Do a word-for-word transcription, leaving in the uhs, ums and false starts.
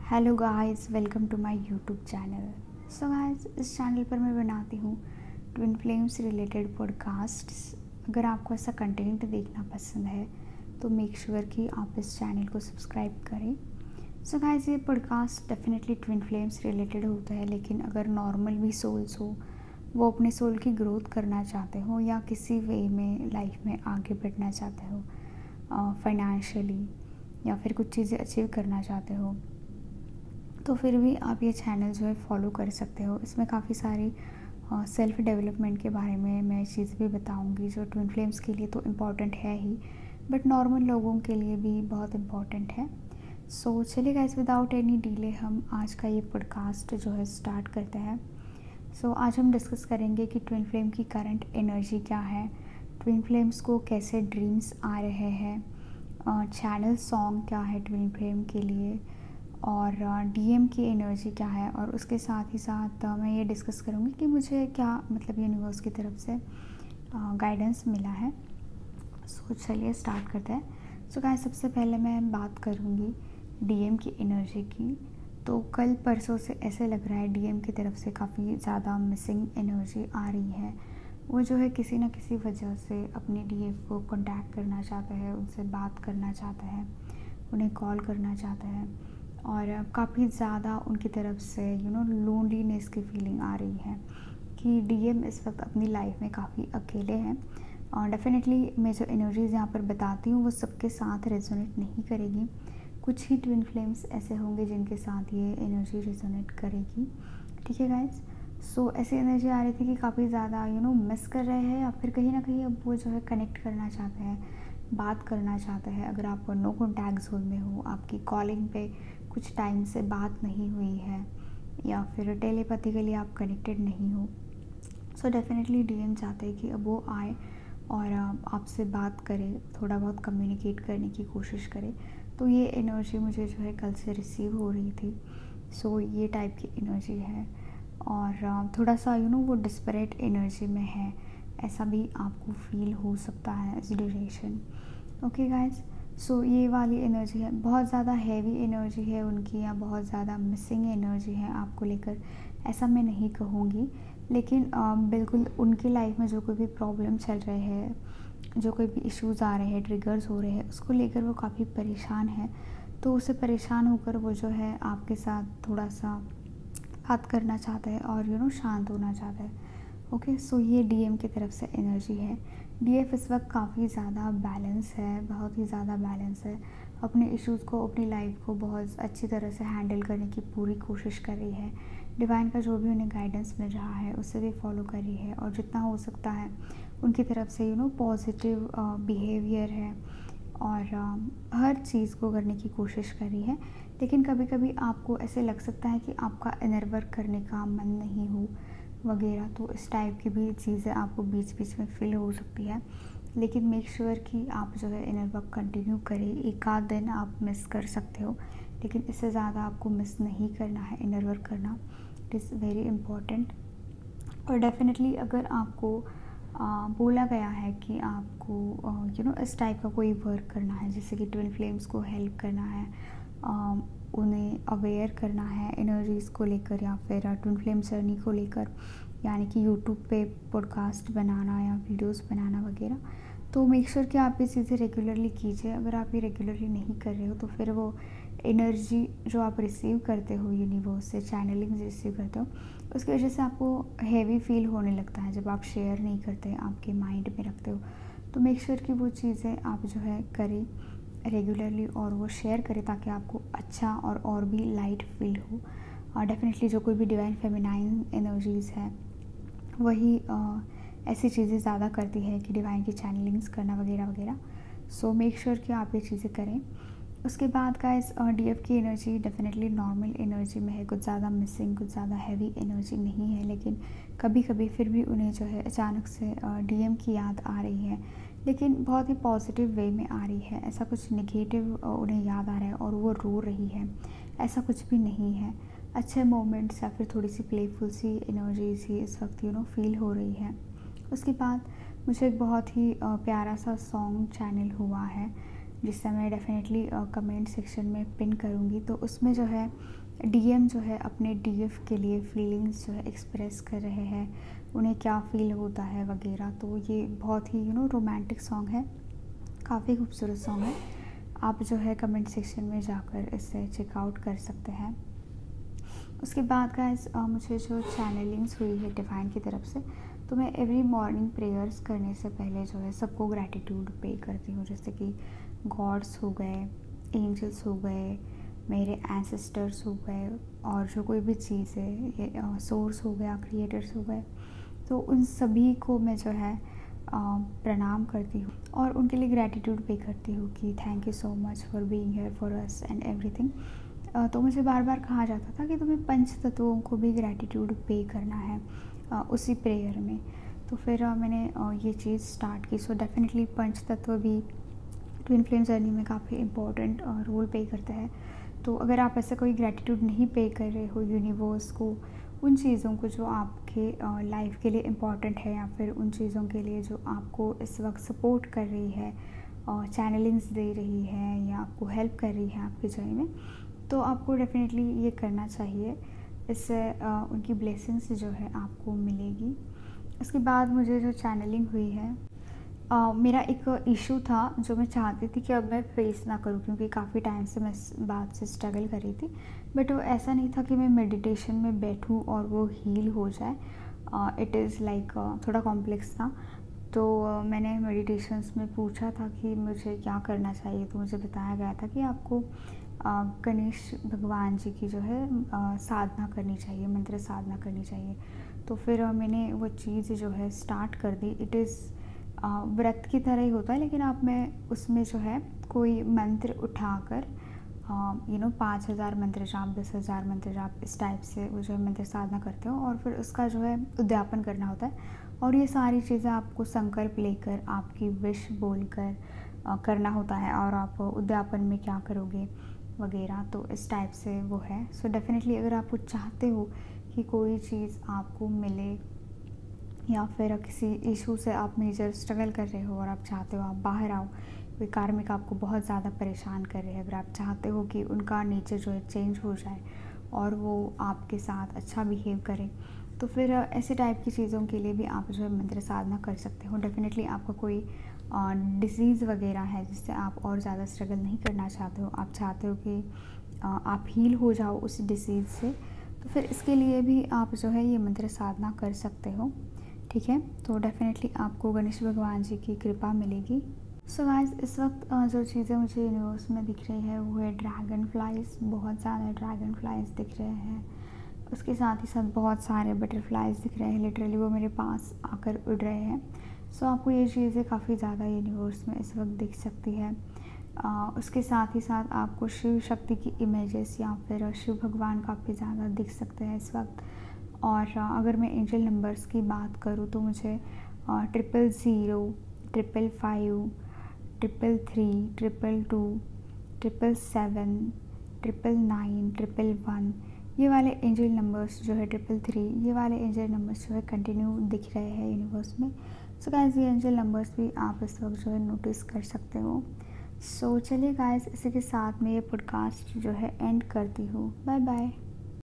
Hello guys, welcome to my YouTube channel. So guys, इस channel पर मैं बनाती हूँ ट्विन फ्लेम्स रिलेटेड पॉडकास्ट्स। अगर आपको ऐसा कंटेंट देखना पसंद है तो मेक श्योर कि आप इस चैनल को सब्सक्राइब करें। सो गाइस, ये podcast definitely twin flames related होता है, लेकिन अगर नॉर्मल भी सोल्स हो, वो अपने सोल की ग्रोथ करना चाहते हो या किसी वे में लाइफ में आगे बढ़ना चाहते हो, फाइनेंशियली या फिर कुछ चीज़ें अचीव करना चाहते हो, तो फिर भी आप ये चैनल जो है फॉलो कर सकते हो। इसमें काफ़ी सारी सेल्फ डेवलपमेंट के बारे में मैं चीज़ भी बताऊंगी जो ट्विन फ्लेम्स के लिए तो इम्पॉर्टेंट है ही, बट नॉर्मल लोगों के लिए भी बहुत इम्पॉर्टेंट है। सो so, चलिए गाइस, विदाउट एनी डिले हम आज का ये पॉडकास्ट जो है स्टार्ट करते हैं। सो so, आज हम डिस्कस करेंगे कि ट्विन फ्लेम की करंट एनर्जी क्या है, ट्विन फ्लेम्स को कैसे ड्रीम्स आ रहे हैं, चैनल सॉन्ग क्या है ट्विन फ्लेम के लिए, और डीएम की एनर्जी क्या है, और उसके साथ ही साथ मैं ये डिस्कस करूँगी कि मुझे क्या मतलब यूनिवर्स की तरफ से गाइडेंस मिला है। सो चलिए स्टार्ट करते हैं। सो गाइस, सबसे पहले मैं बात करूँगी डीएम की एनर्जी की। तो कल परसों से ऐसे लग रहा है डीएम की तरफ से काफ़ी ज़्यादा मिसिंग एनर्जी आ रही है। वो जो है किसी न किसी वजह से अपने डीएम को कांटेक्ट करना चाहते हैं, उनसे बात करना चाहते हैं, उन्हें कॉल करना चाहते हैं, और काफ़ी ज़्यादा उनकी तरफ से यू नो लोनलीनेस की फीलिंग आ रही है कि डीएम इस वक्त अपनी लाइफ में काफ़ी अकेले हैं। और डेफिनेटली मैं जो एनर्जीज़ यहाँ पर बताती हूँ वो सबके साथ रेजोनेट नहीं करेगी। कुछ ही ट्विन फ्लेम्स ऐसे होंगे जिनके साथ ये एनर्जी रेजोनेट करेगी। ठीक है गाइस। सो ऐसी एनर्जी आ रही थी कि काफ़ी ज़्यादा यू नो मिस कर रहे हैं, या फिर कहीं ना कहीं अब वो जो है कनेक्ट करना चाहते हैं, बात करना चाहते हैं। अगर आप नो कॉन्टैक्ट जोन में हो, आपकी कॉलिंग पे कुछ टाइम से बात नहीं हुई है, या फिर टेलीपैथिकली आप कनेक्टेड नहीं हो, सो डेफिनेटली डीएम चाहते हैं कि अब वो आए और आपसे बात करे, थोड़ा बहुत कम्युनिकेट करने की कोशिश करे। तो ये एनर्जी मुझे जो है कल से रिसीव हो रही थी। सो so, ये टाइप की एनर्जी है, और थोड़ा सा यू नो वो डिस्परेट एनर्जी में है, ऐसा भी आपको फील हो सकता है इस ड्यूरेशन। ओके गाइज, सो ये वाली एनर्जी है, बहुत ज़्यादा हैवी एनर्जी है उनकी, या बहुत ज़्यादा मिसिंग एनर्जी है आपको लेकर, ऐसा मैं नहीं कहूँगी। लेकिन आ, बिल्कुल उनकी लाइफ में जो कोई भी प्रॉब्लम चल रहे हैं, जो कोई भी इश्यूज़ आ रहे हैं, ट्रिगर्स हो रहे हैं, उसको लेकर वो काफ़ी परेशान है। तो उससे परेशान होकर वो जो है आपके साथ थोड़ा सा बात करना चाहता है और यू नो शांत होना चाहता है। ओके, सो ये डीएम की तरफ से एनर्जी है। डीएफ इस वक्त काफ़ी ज़्यादा बैलेंस है, बहुत ही ज़्यादा बैलेंस है। अपने इश्यूज़ को, अपनी लाइफ को बहुत अच्छी तरह से हैंडल करने की पूरी कोशिश कर रही है। डिवाइन का जो भी उन्हें गाइडेंस मिल रहा है उससे भी फॉलो कर रही है, और जितना हो सकता है उनकी तरफ से यू नो पॉजिटिव बिहेवियर है, और uh, हर चीज़ को करने की कोशिश कर रही है। लेकिन कभी कभी आपको ऐसे लग सकता है कि आपका इनर वर्क करने का मन नहीं हो वगैरह, तो इस टाइप की भी चीज़ें आपको बीच बीच में फील हो सकती है। लेकिन मेक श्योर sure कि आप जो है इनर वर्क कंटिन्यू करें। एक आध दिन आप मिस कर सकते हो, लेकिन इससे ज़्यादा आपको मिस नहीं करना है इनर वर्क करना। It is very important. और डेफिनेटली अगर आपको आ, बोला गया है कि आपको यू नो इस टाइप का कोई वर्क करना है, जैसे कि ट्विन फ्लेम्स को हेल्प करना है, आ, उन्हें अवेयर करना है एनर्जीज़ को लेकर, या फिर ट्विन फ्लेम जर्नी को लेकर, यानी कि यूट्यूब पे पॉडकास्ट बनाना या वीडियोस बनाना वगैरह, तो मेक श्योर कि आप ये चीज़ें रेगुलरली कीजिए। अगर आप ये रेगुलरली नहीं कर रहे हो तो फिर वो एनर्जी जो आप रिसीव करते हो यूनिवर्स से, चैनलिंग रिसीव करते हो, उसकी वजह से आपको हैवी फील होने लगता है जब आप शेयर नहीं करते, आपके माइंड में रखते हो। तो मेक श्योर कि वो चीज़ें आप जो है करें रेगुलरली, और वो शेयर करें ताकि आपको अच्छा और और भी लाइट फील हो। और डेफिनेटली जो कोई भी डिवाइन फेमिनाइन एनर्जीज़ है वही आ, ऐसी चीज़ें ज़्यादा करती है कि डिवाइन की चैनलिंग्स करना वगैरह वगैरह। सो मेक श्योर कि आप ये चीज़ें करें। उसके बाद गाइस, डीएफ की एनर्जी डेफिनेटली नॉर्मल एनर्जी में है, कुछ ज़्यादा मिसिंग, कुछ ज़्यादा हैवी एनर्जी नहीं है, लेकिन कभी कभी फिर भी उन्हें जो है अचानक से डीएम की याद आ रही है, लेकिन बहुत ही पॉजिटिव वे में आ रही है। ऐसा कुछ नेगेटिव उन्हें याद आ रहा है और वो रो रही है, ऐसा कुछ भी नहीं है। अच्छे मोमेंट्स या फिर थोड़ी सी प्लेफुल सी एनर्जी सी इस वक्त यू नो फील हो रही है। उसके बाद मुझे एक बहुत ही प्यारा सा सॉन्ग चैनल हुआ है जिससे मैं डेफिनेटली कमेंट सेक्शन में पिन करूँगी। तो उसमें जो है डीएम जो है अपने डीएफ के लिए फीलिंग्स जो है एक्सप्रेस कर रहे हैं, उन्हें क्या फ़ील होता है वगैरह। तो ये बहुत ही यू नो रोमांटिक सॉन्ग है, काफ़ी खूबसूरत सॉन्ग है। आप जो है कमेंट सेक्शन में जाकर इसे चेकआउट कर सकते हैं। उसके बाद गाइस मुझे जो चैनलिंग्स हुई है डिवाइन की तरफ से, तो मैं एवरी मॉर्निंग प्रेयर्स करने से पहले जो है सबको ग्रैटिट्यूड पे करती हूँ। जैसे कि गॉड्स हो गए, एंजल्स हो गए, मेरे एंसेस्टर्स हो गए, और जो कोई भी चीज़ है, ये सोर्स हो गया, क्रिएटर्स हो गए, तो उन सभी को मैं जो है प्रणाम करती हूँ और उनके लिए ग्रैटिट्यूड पे करती हूँ कि thank you so much for being here for us and everything. तो मुझे बार बार कहा जाता था कि तुम्हें पंच तत्वों को भी ग्रैटिट्यूड पे करना है उसी प्रेयर में। तो फिर मैंने ये चीज़ स्टार्ट की। सो डेफिनेटली पंच तत्व भी ट्विन फ्लेम जर्नी में काफ़ी इम्पोर्टेंट रोल प्ले करता है। तो अगर आप ऐसा कोई ग्रैटिट्यूड नहीं पे कर रहे हो यूनिवर्स को, उन चीज़ों को जो आपके लाइफ के लिए इम्पॉर्टेंट है, या फिर उन चीज़ों के लिए जो आपको इस वक्त सपोर्ट कर रही है, चैनलिंग्स दे रही है, या आपको हेल्प कर रही है आपकी जर्नी में, तो आपको डेफिनेटली ये करना चाहिए। इससे उनकी ब्लेसिंग्स जो है आपको मिलेगी। उसके बाद मुझे जो चैनलिंग हुई है, Uh, मेरा एक इशू था जो मैं चाहती थी कि अब मैं फेस ना करूं, क्योंकि काफ़ी टाइम से मैं इस बात से स्ट्रगल कर रही थी। बट वो ऐसा नहीं था कि मैं मेडिटेशन में बैठूं और वो हील हो जाए। इट इज़ लाइक थोड़ा कॉम्प्लेक्स था। तो uh, मैंने मेडिटेशंस में पूछा था कि मुझे क्या करना चाहिए। तो मुझे बताया गया था कि आपको uh, गणेश भगवान जी की जो है uh, साधना करनी चाहिए, मंत्र साधना करनी चाहिए। तो फिर uh, मैंने वो चीज़ जो है स्टार्ट कर दी। इट इज़ व्रत की तरह ही होता है, लेकिन आप में उसमें जो है कोई मंत्र उठाकर यू नो पाँच हज़ार मंत्र जाप, दस हज़ार मंत्र जाप, इस टाइप से वो जो है मंत्र साधना करते हो, और फिर उसका जो है उद्यापन करना होता है। और ये सारी चीज़ें आपको संकल्प लेकर, आपकी विश बोलकर करना होता है, और आप उद्यापन में क्या करोगे वगैरह। तो इस टाइप से वो है। सो डेफिनेटली अगर आप कुछ चाहते हो कि कोई चीज़ आपको मिले, या फिर किसी इशू से आप मेजर स्ट्रगल कर रहे हो और आप चाहते हो आप बाहर आओ, कोई कार्मिक आपको बहुत ज़्यादा परेशान कर रहे हैं, अगर आप चाहते हो कि उनका नेचर जो है चेंज हो जाए और वो आपके साथ अच्छा बिहेव करें, तो फिर ऐसे टाइप की चीज़ों के लिए भी आप जो है मंत्र साधना कर सकते हो। डेफिनेटली आपका कोई डिसीज़ वगैरह है जिससे आप और ज़्यादा स्ट्रगल नहीं करना चाहते हो, आप चाहते हो कि आप हील हो जाओ उस डिसीज़ से, तो फिर इसके लिए भी आप जो है ये मंत्र साधना कर सकते हो। ठीक है, तो डेफिनेटली आपको गणेश भगवान जी की कृपा मिलेगी। सो गाइस, इस वक्त जो चीज़ें मुझे यूनिवर्स में दिख रही है वो है ड्रैगन फ्लाइज। बहुत ज़्यादा ड्रैगन फ्लाइज दिख रहे हैं, उसके साथ ही साथ बहुत सारे बटरफ्लाइज दिख रहे हैं। लिटरली वो मेरे पास आकर उड़ रहे हैं। सो आपको ये चीज़ें काफ़ी ज़्यादा यूनिवर्स में इस वक्त दिख सकती है। आ, उसके साथ ही साथ आपको शिव शक्ति की इमेजेस या फिर शिव भगवान काफ़ी ज़्यादा दिख सकते हैं इस वक्त। और अगर मैं एंजल नंबर्स की बात करूँ तो मुझे triple zero, triple five, triple three, triple two, triple seven, triple nine, triple one, ये वाले एंजल नंबर्स जो है, ट्रिपल थ्री, ये वाले एंजल नंबर्स जो है कंटिन्यू दिख रहे हैं यूनिवर्स में। सो गाइस, ये एंजल नंबर्स भी आप इस वक्त जो है नोटिस कर सकते हो। सो so, चलिए गाइस, इसी के साथ मैं ये पॉडकास्ट जो है एंड करती हूँ। Bye bye.